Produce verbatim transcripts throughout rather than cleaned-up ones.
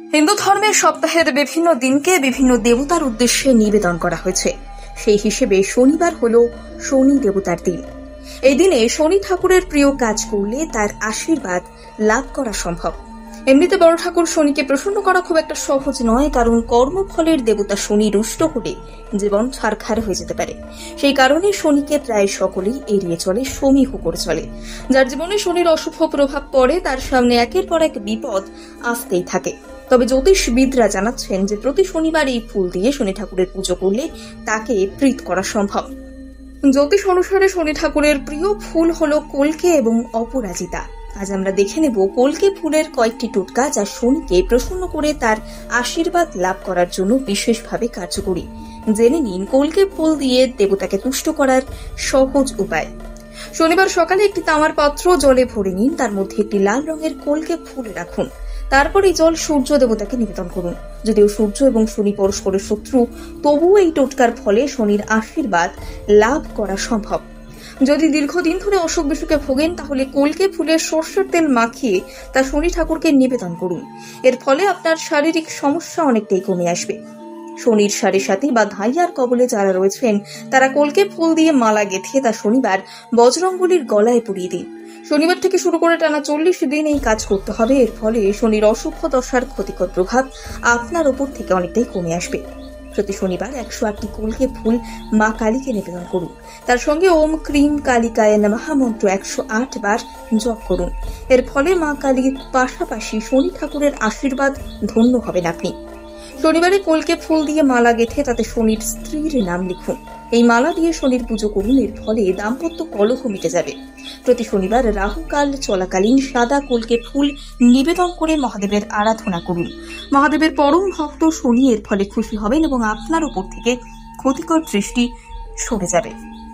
হিন্দু ধর্মের সপ্তাহের বিভিন্ন দিনকে বিভিন্ন দেবতার উদ্দেশ্যে নিবেদন করা হয়েছে। সেই হিসেবে শনিবার হল শনি দেবতার দিন। এই দিনে শনি ঠাকুরের প্রিয় কাজ করলে তার আশীর্বাদ লাভ করা সম্ভব। এমনিতে বড় ঠাকুর শনিকে প্রসন্ন করা খুব একটা সহজ নয়, কারণ কর্মফলের দেবতা শনি রুষ্ট হলে জীবন ছারখার হয়ে যেতে পারে। সেই কারণে শনিকে প্রায় সকলেই এড়িয়ে চলে, সমীহ করে চলে। যার জীবনে শনির অশুভ প্রভাব পড়ে তার সামনে একের পর এক বিপদ আসতেই থাকে। তবে জ্যোতিষবিদরা জানাচ্ছেন যে প্রতি শনিবার এই ফুল দিয়ে শনি ঠাকুরের পুজো করলে তাকে প্রীত করা সম্ভব। জ্যোতিষ অনুসারে শনি ঠাকুরের প্রিয় ফুল হলো কলকে এবং অপরাজিতা। আজ আমরা দেখে নেব কলকে ফুলের কয়েকটি টোটকা, যা শনিকে প্রসন্ন করে তার আশীর্বাদ লাভ করার জন্য বিশেষভাবে কার্যকরী। জেনে নিন কলকে ফুল দিয়ে দেবতাকে তুষ্ট করার সহজ উপায়। শনিবার সকালে একটি তামার পাত্র জলে ভরে নিন, তার মধ্যে একটি লাল রঙের কলকে ফুল রাখুন। তারপর এই জল সূর্য দেবতাকে নিবেদন করুন। যদিও সূর্য এবং শনি পরস্পরের শত্রু, তবুও এই টোটকার ফলে শনির আশীর্বাদ লাভ করা সম্ভব। যদি দীর্ঘদিন ধরে অসুখ বিসুখে ভোগেন, তাহলে কলকে ফুলের সর্ষের তেল মাখিয়ে তা শনি ঠাকুরকে নিবেদন করুন। এর ফলে আপনার শারীরিক সমস্যা অনেকটাই কমে আসবে। শনির সাড়ে সাথী বা ধাইয়ার কবলে যারা রয়েছেন, তারা কলকে ফুল দিয়ে মালা গেঁথে তা শনিবার বজরঙ্গলির গলায় পরিয়ে দিন। শনিবার থেকে শুরু করে টানা চল্লিশ দিন এই কাজ করতে হবে। এর ফলে শনির অশুভ দশার ক্ষতিকর প্রভাব আপনার ওপর থেকে অনেকটাই কমে আসবে। প্রতি শনিবার একশো আটটি কলকে ফুল মা কালীকে নিবেদন করুন। তার সঙ্গে ওম ক্রিম কালিকায় নমঃ মন্ত্র একশো আট বার জপ করুন। এর ফলে মা কালীর পাশাপাশি শনি ঠাকুরের আশীর্বাদ ধন্য হবেন আপনি। শনিবারে কলকে ফুল দিয়ে মালা গেঁথে তাতে শনির স্ত্রীর নাম লিখুন। এই মালা দিয়ে শনির পুজো করুন। এর ফলে দাম্পত্য কলহ মিটে যাবে। প্রতি শনিবার রাহুকাল চলাকালীন সাদা কলকে ফুল নিবেদন করে মহাদেবের আরাধনা করুন। মহাদেবের পরম ভক্ত শনি এর ফলে খুশি হবেন এবং আপনার উপর থেকে ক্ষতিকর দৃষ্টি সরে যাবে।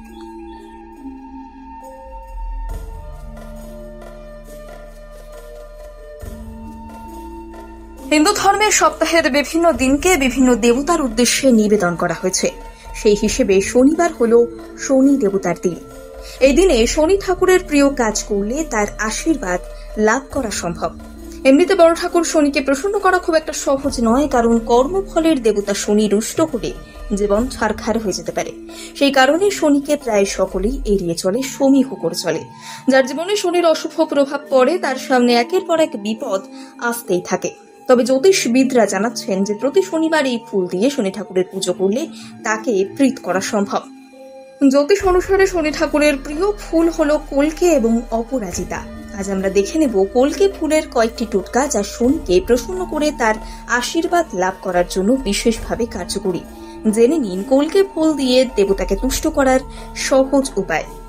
হিন্দু ধর্মের সপ্তাহের বিভিন্ন দিনকে বিভিন্ন দেবতার উদ্দেশ্যে নিবেদন করা হয়েছে। সেই হিসেবে শনিবার হল শনি দেবতার দিন। এই দিনে শনি ঠাকুরের প্রিয় কাজ করলে তার আশীর্বাদ লাভ করা সম্ভব। এমনিতে বড় ঠাকুর শনিকে প্রসন্ন করা খুব একটা সহজ নয়, কারণ কর্মফলের দেবতা শনি রুষ্ট হলে জীবন ছারখার হয়ে যেতে পারে। সেই কারণে শনিকে প্রায় সকলেই এড়িয়ে চলে, সমীহ করে চলে। যার জীবনে শনির অশুভ প্রভাব পড়ে তার সামনে একের পর এক বিপদ আসতেই থাকে। তবে জ্যোতিষবিদরা জানাচ্ছেন যে প্রতি শনিবার এই ফুল দিয়ে শনি ঠাকুরের পুজো করলে তাকে প্রীত করা সম্ভব। জ্যোতিষ অনুসারে শনি ঠাকুরের প্রিয় ফুল হলো কলকে এবং অপরাজিতা। আজ আমরা দেখে নেব কলকে ফুলের কয়েকটি টোটকা, যা শনিকে প্রসন্ন করে তার আশীর্বাদ লাভ করার জন্য বিশেষভাবে কার্যকরী। জেনে নিন কলকে ফুল দিয়ে দেবতাকে তুষ্ট করার সহজ উপায়।